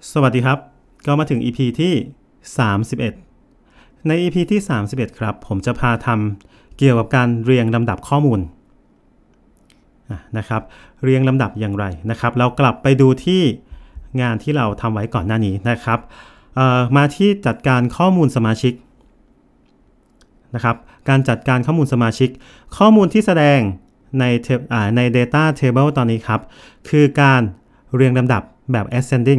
สวัสดีครับก็มาถึง EP ที่31ใน EP ที่31ครับผมจะพาทำเกี่ยวกับการเรียงลำดับข้อมูลนะครับเรียงลำดับอย่างไรนะครับเรากลับไปดูที่งานที่เราทำไว้ก่อนหน้านี้นะครับมาที่จัดการข้อมูลสมาชิกนะครับการจัดการข้อมูลสมาชิกข้อมูลที่แสดงใน Data Table ตอนนี้ครับคือการเรียงลำดับแบบ ascending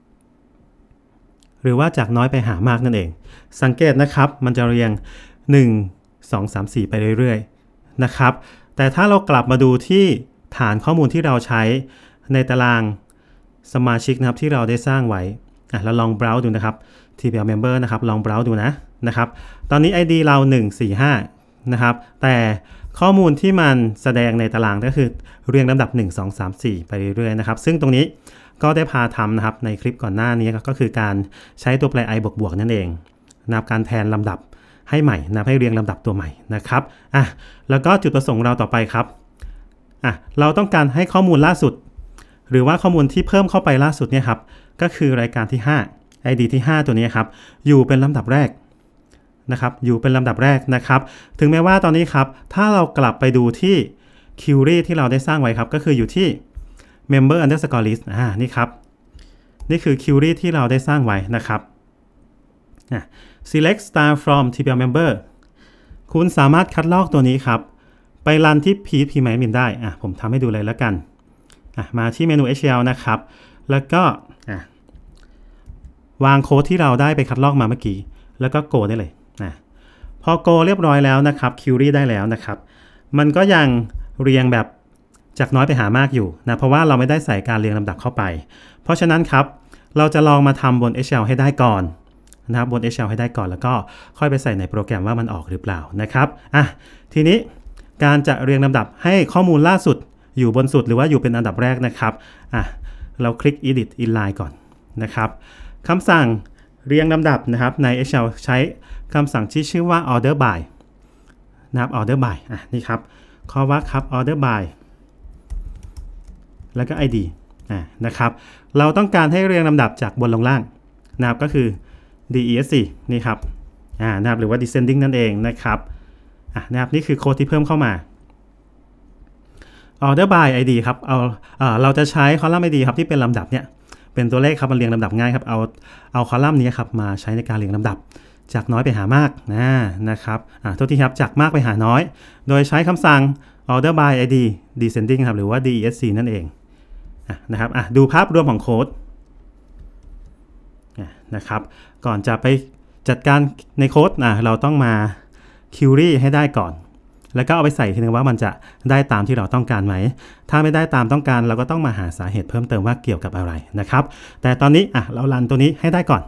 หรือว่าจากน้อยไปหามากนั่นเองสังเกตนะครับมันจะเรียง1 2 3 4ไปเรื่อยๆนะครับแต่ถ้าเรากลับมาดูที่ฐานข้อมูลที่เราใช้ในตารางสมาชิกนะครับที่เราได้สร้างไว้เราลอง browse ดูนะครับ TPL member นะครับลอง browse ดูนะครับตอนนี้ ID เรา145นะครับแต่ข้อมูลที่มันแสดงในตารางก็คือเรียงลำดับ1 2 3 4ไปเรื่อยๆนะครับซึ่งตรงนี้ก็ได้พาทำนะครับในคลิปก่อนหน้านี้ก็คือการใช้ตัวแปร i บวกนั่นเองนะครับการแทนลำดับให้ใหม่นะให้เรียงลำดับตัวใหม่นะครับแล้วก็จุดประสงค์เราต่อไปครับเราต้องการให้ข้อมูลล่าสุดหรือว่าข้อมูลที่เพิ่มเข้าไปล่าสุดเนี่ยครับก็คือรายการที่5 ID ที่5ตัวนี้ครับอยู่เป็นลำดับแรกนะครับอยู่เป็นลำดับแรกนะครับถึงแม้ว่าตอนนี้ครับถ้าเรากลับไปดูที่ query ที่เราได้สร้างไว้ครับก็คืออยู่ที่ member underscore list นี่ครับนี่คือ query ที่เราได้สร้างไว้นะครับ select star from TPL member คุณสามารถคัดลอกตัวนี้ครับไปรันที่ php-admin ได้ผมทำให้ดูเลยแล้วกันมาที่เมนู HL นะครับแล้วก็วางโค้ดที่เราได้ไปคัดลอกมาเมื่อกี้แล้วก็ go ได้เลยพอ go เรียบร้อยแล้วนะครับ query ได้แล้วนะครับมันก็ยังเรียงแบบจากน้อยไปหามากอยู่นะเพราะว่าเราไม่ได้ใส่การเรียงลำดับเข้าไปเพราะฉะนั้นครับเราจะลองมาทำบน HL ให้ได้ก่อนนะครับบน HL ให้ได้ก่อนแล้วก็ค่อยไปใส่ในโปรแกรมว่ามันออกหรือเปล่านะครับทีนี้การจะเรียงลำดับให้ข้อมูลล่าสุดอยู่บนสุดหรือว่าอยู่เป็นอันดับแรกนะครับเราคลิก edit inline ก่อนนะครับคำสั่งเรียงลำดับนะครับใน HL ใช้คำสั่งที่ชื่อว่า order by นะครับ order by นี่ครับข้อว่าครับ order by แล้วก็ ID นะครับเราต้องการให้เรียงลำดับจากบนลงล่างนะครับก็คือ DESC นี่ครับนะครับหรือว่า descending นั่นเองนะครับนะครับนี่คือโค้ดที่เพิ่มเข้ามา order by ID ครับเราจะใช้คอลัมน์ ID ครับที่เป็นลำดับเนี่ยเป็นตัวเลขครับมันเรียงลำดับง่ายครับเอาคอลัมน์นี้ครับมาใช้ในการเรียงลำดับจากน้อยไปหามากนะครับโทษทีครับจากมากไปหาน้อยโดยใช้คำสั่ง order by id descending ครับหรือว่า desc นั่นเองนะครับดูภาพรวมของโค้ดนะครับก่อนจะไปจัดการในโค้ดเราต้องมา query ให้ได้ก่อนแล้วก็เอาไปใส่ทีนึงว่ามันจะได้ตามที่เราต้องการไหมถ้าไม่ได้ตามต้องการเราก็ต้องมาหาสาเหตุเพิ่มเติมว่าเกี่ยวกับอะไรนะครับแต่ตอนนี้เรารันตัวนี้ให้ได้ก่อน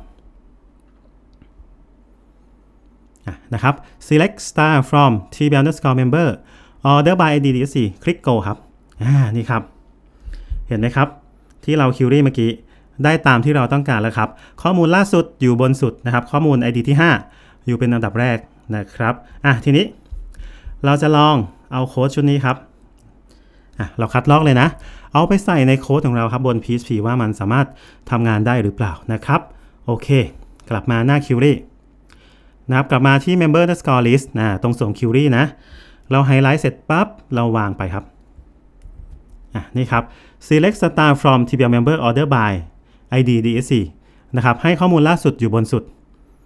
นะครับ select star from TPL_member order by id dsc คลิก go ครับนี่ครับเห็นไหมครับที่เรา query เมื่อกี้ได้ตามที่เราต้องการแล้วครับข้อมูลล่าสุดอยู่บนสุดนะครับข้อมูล id ที่5อยู่เป็นอันดับแรกนะครับทีนี้เราจะลองเอาโค้ดชุดนี้ครับเราคัดลอกเลยนะเอาไปใส่ในโค้ดของเราครับบน PHP ว่ามันสามารถทำงานได้หรือเปล่านะครับโอเคกลับมาหน้า query นะครับกลับมาที่ member underscore list ตรงส่วน query นะเราไฮไลท์เสร็จปั๊บเราวางไปครับนี่ครับ select star from TPL member order by id dsc นะครับให้ข้อมูลล่าสุดอยู่บนสุด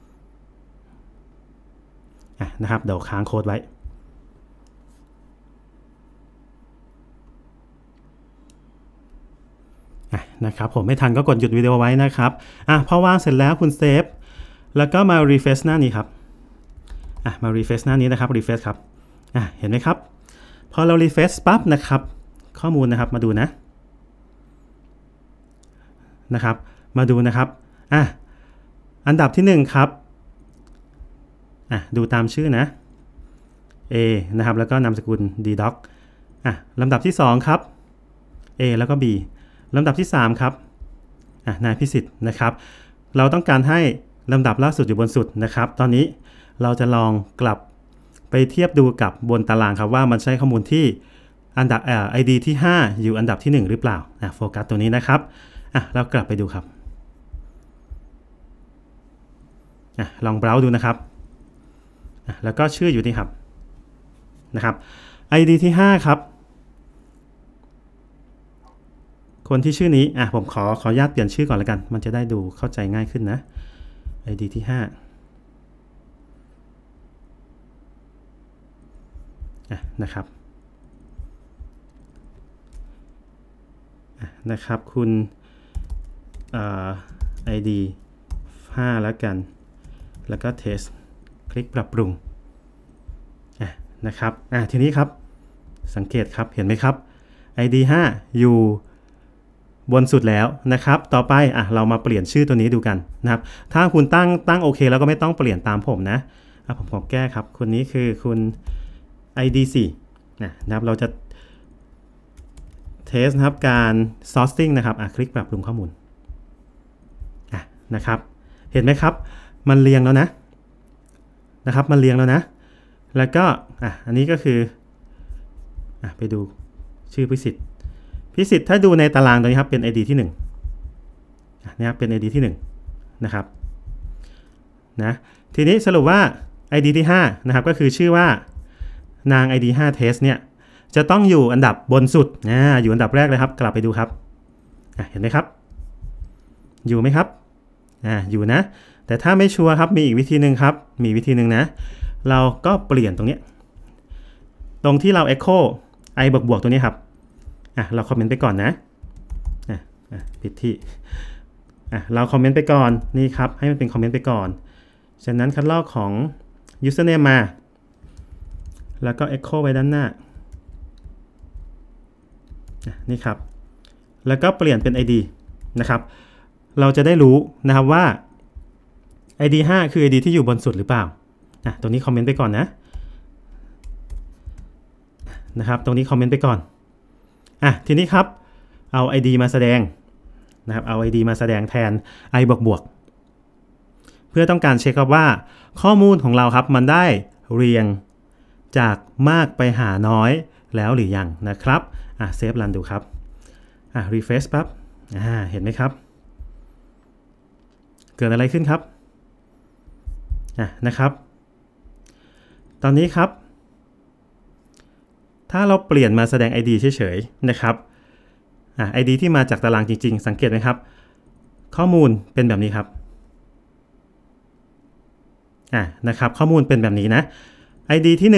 นะครับเดี๋ยวค้างโค้ดไว้นะครับผมไม่ทันก็กดหยุดวิดีโอไว้นะครับพอวางเสร็จแล้วคุณเซฟแล้วก็มา refresh หน้านี้ครับมา refresh หน้านี้นะครับ refresh ครับเห็นไหมครับพอเรา refresh ปั๊บนะครับข้อมูลนะครับมาดูนะครับมาดูนะครับอันดับที่1ครับดูตามชื่อนะ A นะครับแล้วก็นามสกุล ddoc ลำดับที่2ครับ A แล้วก็ B ลำดับที่3ครับนายพิสิทธิ์นะครับเราต้องการให้ลำดับล่าสุดอยู่บนสุดนะครับตอนนี้เราจะลองกลับไปเทียบดูกับบนตารางครับว่ามันใช้ข้อมูลที่อันดับID ที่5อยู่อันดับที่1หรือเปล่าโฟกัสตัวนี้นะครับเรากลับไปดูครับลองเบราว์ดูนะครับแล้วก็ชื่ออยู่นี่ครับนะครับ ID ที่5ครับคนที่ชื่อนี้ผมขออนุญาตเปลี่ยนชื่อก่อนแล้วกันมันจะได้ดูเข้าใจง่ายขึ้นนะ ID ที่5นะครับคุณID 5แล้วกันแล้วก็เทสคลิกปรับปรุงนะครับทีนี้ครับสังเกตครับเห็นไหมครับ ID 5อยู่บนสุดแล้วนะครับต่อไปเรามาเปลี่ยนชื่อตัวนี้ดูกันนะครับถ้าคุณตั้งโอเคแล้วก็ไม่ต้องเปลี่ยนตามผมนะผมขอแก้ครับคนนี้คือคุณ ID 4นะครับเราจะเทสนะครับการ sorting นะครับคลิกปรับปรุงข้อมูลนะครับเห็นไหมครับมันเรียงแล้วนะครับมันเรียงแล้วนะแล้วก็อันนี้ก็คือไปดูชื่อพิสิทธิ์ถ้าดูในตารางตรงนี้ครับเป็น ID ที่1นี่ครับเป็น ID ที่1นะครับนะทีนี้สรุปว่า ID ที่5นะครับก็คือชื่อว่านาง ID 5 test เนี่ยจะต้องอยู่อันดับบนสุดอยู่อันดับแรกเลยครับกลับไปดูครับเห็นไหมครับอยู่ไหมครับอยู่นะแต่ถ้าไม่ชัวร์ครับมีอีกวิธีหนึ่งครับมีวิธีหนึ่งนะเราก็เปลี่ยนตรงนี้ตรงที่เรา echo i บวกตัวนี้ครับเราคอมเมนต์ไปก่อนนะผิดที่เราคอมเมนต์ไปก่อนนี่ครับให้มันเป็นคอมเมนต์ไปก่อนฉะนั้นคัดลอกของ username มาแล้วก็ echo ไว้ด้านหน้านี่ครับแล้วก็เปลี่ยนเป็น ID นะครับเราจะได้รู้นะครับว่า ID 5คือ ID ที่อยู่บนสุดหรือเปล่าตรงนี้คอมเมนต์ไปก่อนนะครับตรงนี้คอมเมนต์ไปก่อนทีนี้ครับเอา ID มาแสดงนะครับเอา ID มาแสดงแทน i บวกเพื่อต้องการเช็คครับว่าข้อมูลของเราครับมันได้เรียงจากมากไปหาน้อยแล้วหรือยังนะครับเซฟรันดูครับrefresh ปั๊บเห็นไหมครับเกิดอะไรขึ้นครับนะครับตอนนี้ครับถ้าเราเปลี่ยนมาแสดง ID เฉยๆนะครับID ที่มาจากตารางจริงๆสังเกตไหมครับข้อมูลเป็นแบบนี้ครับนะครับข้อมูลเป็นแบบนี้นะ ID ที่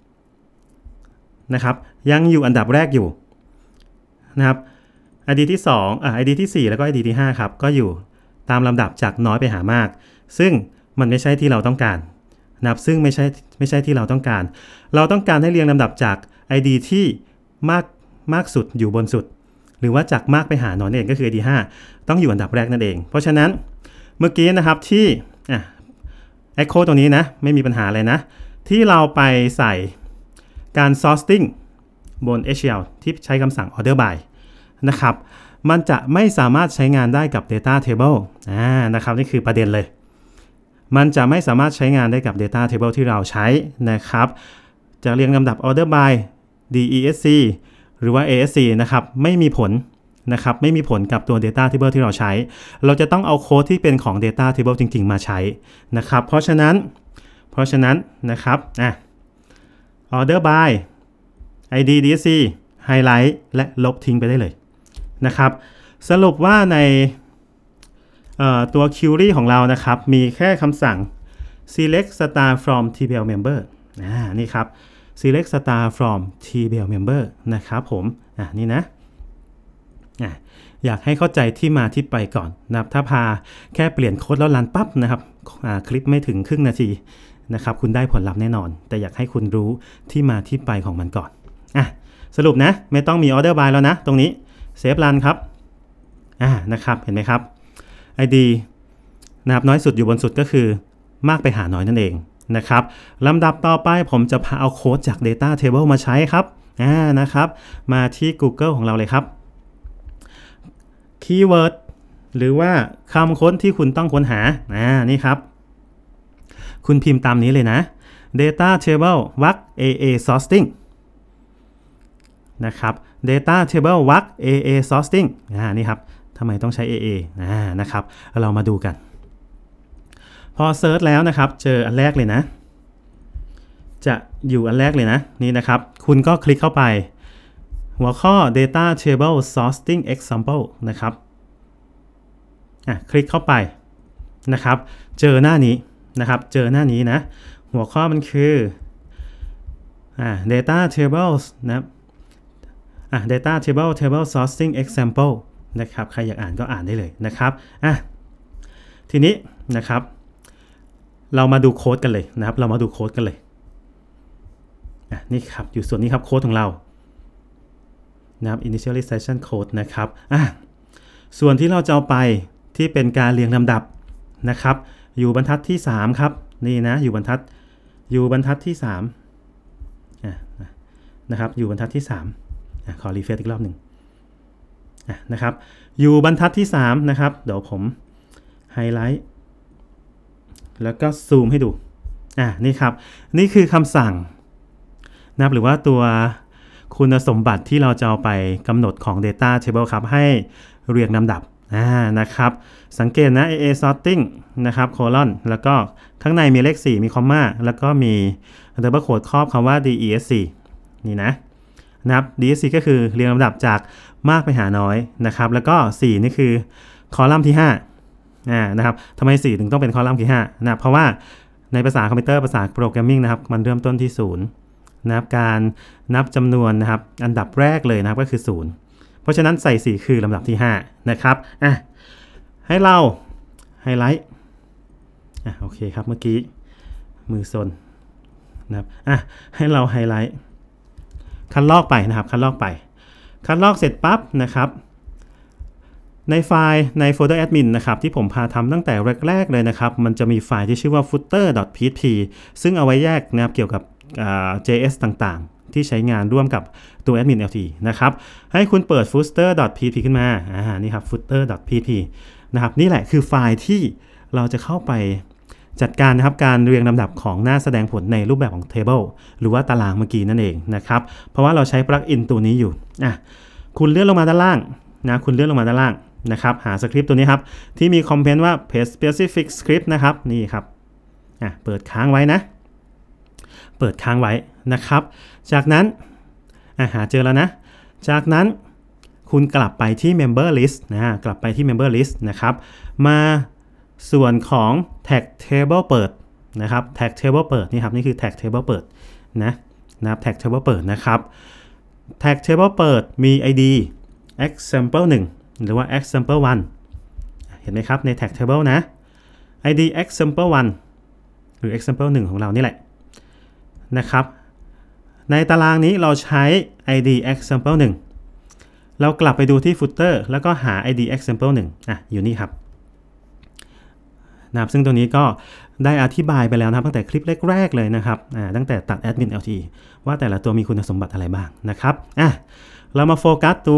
1นะครับยังอยู่อันดับแรกอยู่นะครับ ID ที่2ID ที่4แล้วก็ ID ที่5ครับก็อยู่ตามลำดับจากน้อยไปหามากซึ่งมันไม่ใช่ที่เราต้องการนะครับซึ่งไม่ใช่ที่เราต้องการให้เรียงลำดับจาก ID ที่มากสุดอยู่บนสุดหรือว่าจากมากไปหาน้อยนั่นเองก็คือ ID 5ต้องอยู่อันดับแรกนั่นเองเพราะฉะนั้นเมื่อกี้นะครับที่echo ตรงนี้นะไม่มีปัญหาเลยนะที่เราไปใส่การ sorting บน HCL ที่ใช้คำสั่ง order by นะครับมันจะไม่สามารถใช้งานได้กับ data table นะครับนี่คือประเด็นเลยมันจะไม่สามารถใช้งานได้กับ data table ที่เราใช้นะครับจะเรียงลำดับ order by DESC หรือว่า ASC นะครับไม่มีผลนะครับไม่มีผลกับตัว data table ที่เราใช้เราจะต้องเอาโค้ดที่เป็นของ data table จริงๆมาใช้นะครับเพราะฉะนั้นนะครับorder by ID DSC highlight และลบทิ้งไปได้เลยนะครับสรุปว่าในตัว query ของเรานะครับมีแค่คำสั่ง select star from tbl member นี่ครับ select star from tbl member นะครับผมนี่นะอยากให้เข้าใจที่มาที่ไปก่อนนะครับถ้าพาแค่เปลี่ยนโค้ดแล้วรันปั๊บนะครับคลิปไม่ถึงครึ่งนาทีนะครับคุณได้ผลลัพธ์แน่นอนแต่อยากให้คุณรู้ที่มาที่ไปของมันก่อนสรุปนะไม่ต้องมี order by แล้วนะตรงนี้เซฟรันครับนะครับเห็นไหมครับ ID นะครับน้อยสุดอยู่บนสุดก็คือมากไปหาน้อยนั่นเองนะครับลำดับต่อไปผมจะพาเอาโค้ดจาก Data Table มาใช้ครับนะครับมาที่ Google ของเราเลยครับคีย์เวิร์ดหรือว่าคำค้นที่คุณต้องค้นหานี่ครับคุณพิมพ์ตามนี้เลยนะ Data Table วรรค AA Sorting นะครับ Data Table วรรค AA Sorting นี่ครับทำไมต้องใช้ AA นะครับเรามาดูกันพอเซิร์ชแล้วนะครับเจออันแรกเลยนะจะอยู่อันแรกเลยนะนี่นะครับคุณก็คลิกเข้าไปหัวข้อ data table sorting example นะครับคลิกเข้าไปนะครับเจอหน้านี้นะครับเจอหน้านี้นะหัวข้อมันคือdata tables นะdata table sorting example นะครับใครอยากอ่านก็อ่านได้เลยนะครับทีนี้นะครับเรามาดูโค้ดกันเลยนะครับเรามาดูโค้ดกันเลยนี่ครับอยู่ส่วนนี้ครับโค้ดของเรานะครับ initialization code นะครับส่วนที่เราจะเอาไปที่เป็นการเรียงลำดับนะครับอยู่บรรทัดที่3ครับนี่นะอยู่บรรทัดที่3นะครับอยู่บรรทัดที่3ขอรีเฟรชอีกรอบหนึ่งนะครับอยู่บรรทัดที่3นะครับเดี๋ยวผมไฮไลท์แล้วก็ซูมให้ดูนี่ครับนี่คือคำสั่งนะครับหรือว่าตัวคุณสมบัติที่เราจะเอาไปกำหนดของ data table ครับให้เรียงลำดับนะครับสังเกตนะ AA sorting นะครับ colon แล้วก็ข้างในมีเลข4มีคอมมาแล้วก็มี double quote ครอบคำว่า DESC นี่นะครับ DESC ก็คือเรียงลำดับจากมากไปหาน้อยนะครับแล้วก็4นี่คือคอลัมน์ที่5นะครับทำไม4ถึงต้องเป็นคอลัมน์ที่5นะเพราะว่าในภาษาคอมพิวเตอร์ภาษาโปรแกรมมิ่งนะครับมันเริ่มต้นที่0นะครับการนับจำนวนนะครับอันดับแรกเลยนะครับก็คือ0เพราะฉะนั้นใส่4คือลำดับที่5นะครับให้เราไฮไลท์โอเคครับเมื่อกี้มือซนนะครับให้เราไฮไลท์คัดลอกไปนะครับคัดลอกเสร็จปั๊บนะครับในไฟล์ในโฟลเดอร์แอดมินนะครับที่ผมพาทำตั้งแต่แรกๆเลยนะครับมันจะมีไฟล์ที่ชื่อว่า footer.php ซึ่งเอาไว้แยกนะครับเกี่ยวกับJS ต่างๆที่ใช้งานร่วมกับตัว admin LT นะครับให้คุณเปิด footer.php ขึ้นมานี่ครับ footer.php นะครับนี่แหละคือไฟล์ที่เราจะเข้าไปจัดการนะครับการเรียงลำดับของหน้าแสดงผลในรูปแบบของ table หรือว่าตารางเมื่อกี้นั่นเองนะครับเพราะว่าเราใช้ plugin ตัวนี้อยู่คุณเลื่อนลงมาด้านล่างนะคุณเลื่อนลงมาด้านล่างนะครับหาสคริปต์ตัวนี้ครับที่มีคอมเมนต์ว่า page specific script นะครับนี่ครับเปิดค้างไว้นะเปิดค้างไว้นะครับจากนั้นหาเจอแล้วนะจากนั้นคุณกลับไปที่ member list กลับไปที่ member list นะครับมาส่วนของ tag table เปิดนะครับ tag table เปิดนี่ครับนี่คือ tag table เปิดนะครับ tag table เปิดนะครับ tag table เปิดมี id example 1หรือว่า example 1เห็นไหมครับใน tag table นะ id example 1หรือ example 1ของเรานี่แหละนะครับในตารางนี้เราใช้ id example 1เรากลับไปดูที่ footer แล้วก็หา id example 1อยู่นี่ครับนะครับซึ่งตัวนี้ก็ได้อธิบายไปแล้วนะครับตั้งแต่คลิปแรกๆเลยนะครับตั้งแต่ตัด admin LT ว่าแต่ละตัวมีคุณสมบัติอะไรบ้างนะครับเรามาโฟกัสตัว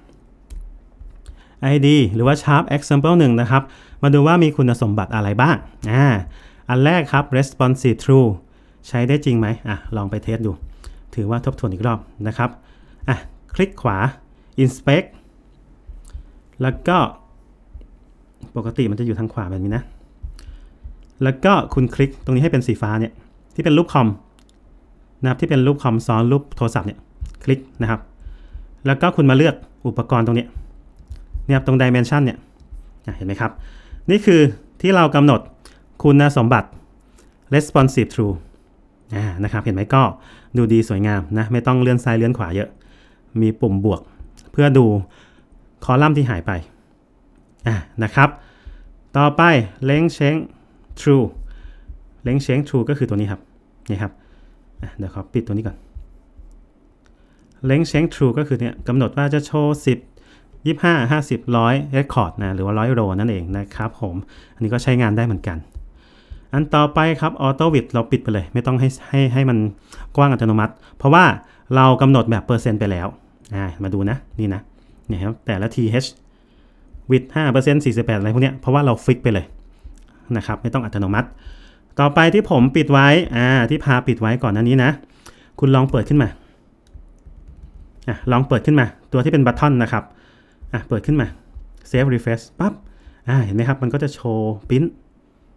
id หรือว่า sharp example 1นะครับมาดูว่ามีคุณสมบัติอะไรบ้างอันแรกครับ responsive true ใช้ได้จริงไหมลองไปเทสดูถือว่าทบทวนอีกรอบนะครับคลิกขวา inspect แล้วก็ปกติมันจะอยู่ทางขวาแบบนี้นะแล้วก็คุณคลิกตรงนี้ให้เป็นสีฟ้าเนี่ยที่เป็นรูปคอมนะครับที่เป็นรูปคอมซ้อนรูปโทรศัพท์เนี่ยคลิกนะครับแล้วก็คุณมาเลือกอุปกรณ์ตรงนี้เนี่ยตรง dimension เนี่ยเห็นไหมครับนี่คือที่เรากำหนดคุณสมบัติ responsive trueนะครับเห็นไหมก็ดูดีสวยงามนะไม่ต้องเลื่อนซ้ายเลื่อนขวาเยอะมีปุ่มบวกเพื่อดูคอลัมน์ที่หายไปนะครับต่อไป length change true length change true ก็คือตัวนี้ครับนี่ครับเดี๋ยวขอปิดตัวนี้ก่อน length change true ก็คือเนี่ยกำหนดว่าจะโชว์10 25 50 100 record หรือว่า100 row นั่นเองนะครับผมอันนี้ก็ใช้งานได้เหมือนกันอันต่อไปครับ auto width เราปิดไปเลยไม่ต้องให้มันกว้างอัตโนมัติเพราะว่าเรากำหนดแบบเปอร์เซ็นต์ไปแล้วมาดูนะนี่นะเนี่ยครับแต่ละ th width 5% 48อะไรพวกเนี้ยเพราะว่าเราฟิกไปเลยนะครับไม่ต้องอัตโนมัติต่อไปที่ผมปิดไว้ที่พาปิดไว้ก่อนหน้านี้นะคุณลองเปิดขึ้นมาลองเปิดขึ้นมาตัวที่เป็นบัตทอนนะครับเปิดขึ้นมา save refresh ปั๊บเห็นไหมครับมันก็จะโชว์ปริ้น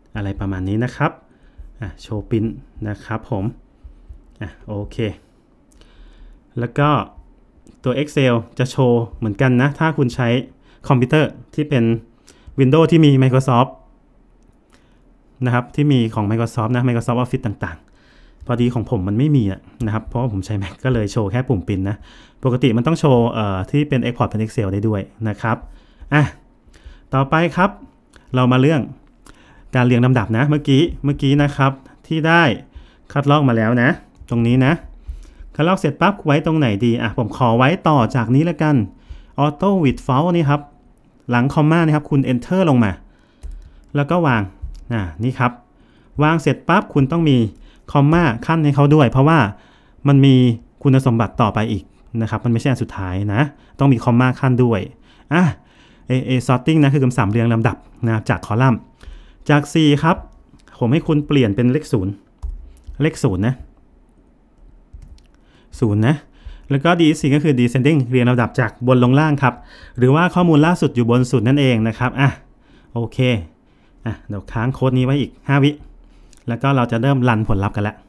อะไรประมาณนี้นะครับโชว์ปริ้นนะครับผมโอเคแล้วก็ตัว Excel จะโชว์เหมือนกันนะถ้าคุณใช้คอมพิวเตอร์ที่เป็น Windows ที่มี Microsoft นะครับที่มีของ Microsoft นะ Microsoft Office ต่างๆพอดีของผมมันไม่มีนะครับเพราะว่าผมใช้ Mac ก็เลยโชว์แค่ปุ่มปริ้นนะปกติมันต้องโชว์ที่เป็น Export เป็น Excel ได้ด้วยนะครับต่อไปครับเรามาเรื่องการเรียงลำดับนะเมื่อกี้นะครับที่ได้คัดลอกมาแล้วนะตรงนี้นะคัดลอกเสร็จปั๊บไว้ตรงไหนดีผมขอไว้ต่อจากนี้แล้วกัน Auto with Fault นี่ครับหลังคอมมานี่ครับคุณ Enter ลงมาแล้วก็วางนี่ครับวางเสร็จปั๊บคุณต้องมีคอมมาขั้นให้เขาด้วยเพราะว่ามันมีคุณสมบัติต่อไปอีกนะครับมันไม่ใช่อันสุดท้ายนะต้องมีคอมมาขั้นด้วยsorting นะคือคำสั่งเรียงลำดับนะจากคอลัมน์จาก 4 ครับผมให้คุณเปลี่ยนเป็นเลข0นะ0นะแล้วก็ DSC ก็คือ descending เรียงลำดับจากบนลงล่างครับหรือว่าข้อมูลล่าสุดอยู่บนสุดนั่นเองนะครับโอเคเดี๋ยวค้างโค้ดนี้ไว้อีก5 วิแล้วก็เราจะเริ่มรันผลลัพธ์กันแล้ว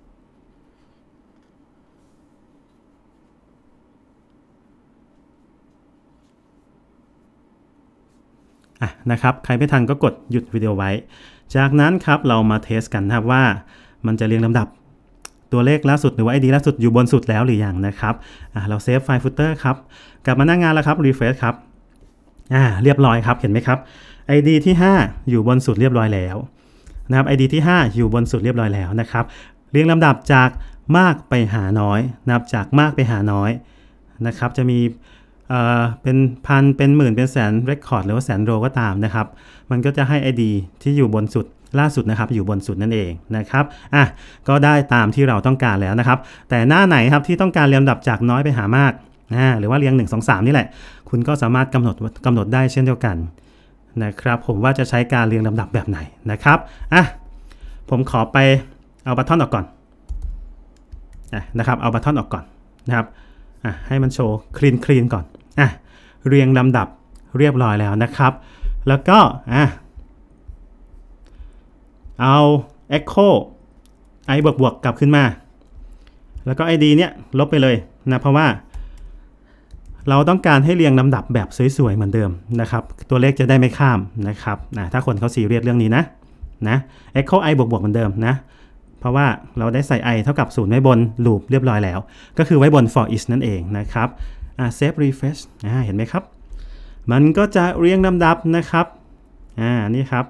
นะครับใครไม่ทันก็กดหยุดวิดีโอไว้จากนั้นครับเรามาเทสกันนะครับว่ามันจะเรียงลำดับตัวเลขล่าสุดหรือว่า ID ล่าสุดอยู่บนสุดแล้วหรือยังนะครับเราเซฟไฟล์ฟุตเตอร์ครับกลับมาหน้างานแล้วครับรีเฟรชครับเรียบร้อยครับเห็นไหมครับ ID ที่5อยู่บนสุดเรียบร้อยแล้วนะครับ ID ที่5อยู่บนสุดเรียบร้อยแล้วนะครับเรียงลำดับจากมากไปหาน้อยนะครับจากมากไปหาน้อยนะครับจะมีเป็นพันเป็นหมื่นเป็นแสนเรคคอร์ดหรือว่าแสนโรก็ตามนะครับมันก็จะให้ ID ที่อยู่บนสุดล่าสุดนะครับอยู่บนสุดนั่นเองนะครับก็ได้ตามที่เราต้องการแล้วนะครับแต่หน้าไหนครับที่ต้องการเรียงลำดับจากน้อยไปหามากหรือว่าเรียง1 2 3นี่แหละคุณก็สามารถกำหนดได้เช่นเดียวกันนะครับผมว่าจะใช้การเรียงลำดับแบบไหนนะครับผมขอไปเอาบัตทอนออกก่อนนะครับเอาบัตทอนออกก่อนนะครับให้มันโชว์คลีนก่อนเรียงลำดับเรียบร้อยแล้วนะครับแล้วก็เอา Echo i บวกกลับขึ้นมาแล้วก็ ID เนี่ยลบไปเลยนะเพราะว่าเราต้องการให้เรียงลำดับแบบสวยๆเหมือนเดิมนะครับตัวเลขจะได้ไม่ข้ามนะครับถ้าคนเขาซีเรียสเรื่องนี้นะ Echo i บวกเหมือนเดิมนะเพราะว่าเราได้ใส่ i เท่ากับ0ไว้บนลูปเรียบร้อยแล้วก็คือไว้บน for each นั่นเองนะครับsave refresh เห็นไหมครับมันก็จะเรียงลำดับนะครับนี่ครับ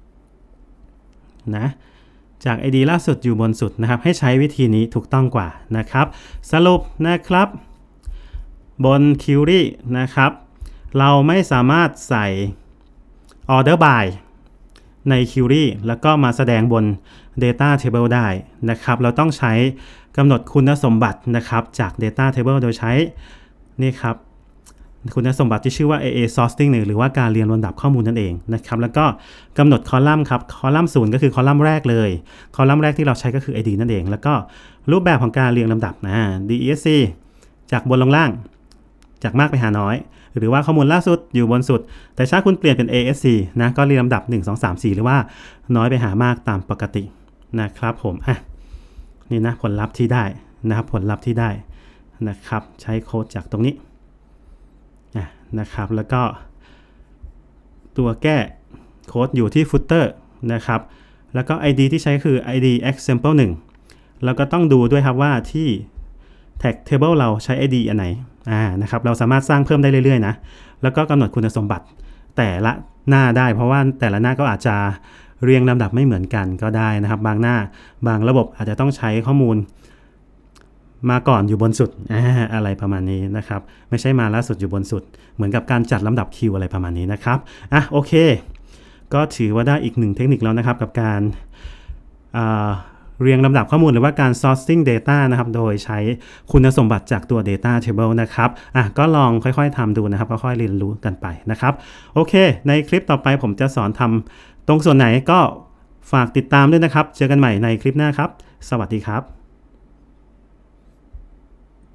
นะจาก ID ล่าสุดอยู่บนสุดนะครับให้ใช้วิธีนี้ถูกต้องกว่านะครับสรุปนะครับบน Query นะครับเราไม่สามารถใส่ order by ใน Query แล้วก็มาแสดงบน Data Table ได้นะครับเราต้องใช้กำหนดคุณสมบัตินะครับจาก Data Table โดยใช้นี่ครับคุณสมบัติที่ชื่อว่า AA sorting หรือว่าการเรียงลำดับข้อมูลนั่นเองนะครับแล้วก็กำหนดคอลัมน์ครับคอลัมน์0ก็คือคอลัมน์แรกเลยคอลัมน์แรกที่เราใช้ก็คือ ID นั่นเองแล้วก็รูปแบบของการเรียงลำดับDESC จากบนลงล่างจากมากไปหาน้อยหรือว่าข้อมูลล่าสุดอยู่บนสุดแต่ถ้าคุณเปลี่ยนเป็น ASC นะก็เรียงลำดับ1 2 3 4หรือว่าน้อยไปหามากตามปกตินะครับผมนี่นะผลลัพธ์ที่ได้นะครับผลลัพธ์ที่ได้นะครับใช้โค้ดจากตรงนี้นะครับแล้วก็ตัวแก้โค้ดอยู่ที่ footer นะครับแล้วก็ ID ที่ใช้คือ ID example 1แล้วก็ต้องดูด้วยครับว่าที่ tag table เราใช้ ID อันไหนนะครับเราสามารถสร้างเพิ่มได้เรื่อยๆนะแล้วก็กำหนดคุณสมบัติแต่ละหน้าได้เพราะว่าแต่ละหน้าก็อาจจะเรียงลำดับไม่เหมือนกันก็ได้นะครับบางหน้าบางระบบอาจจะต้องใช้ข้อมูลมาก่อนอยู่บนสุดอะไรประมาณนี้นะครับไม่ใช่มาล่าสุดอยู่บนสุดเหมือนกับการจัดลำดับคิวอะไรประมาณนี้นะครับโอเคก็ถือว่าได้อีกหนึ่งเทคนิคแล้วนะครับกับการเรียงลำดับข้อมูลหรือว่าการ sourcing data นะครับโดยใช้คุณสมบัติจากตัว data table นะครับก็ลองค่อยๆทำดูนะครับค่อยๆเรียนรู้กันไปนะครับโอเคในคลิปต่อไปผมจะสอนทำตรงส่วนไหนก็ฝากติดตามด้วยนะครับเจอกันใหม่ในคลิปหน้าครับสวัสดีครับ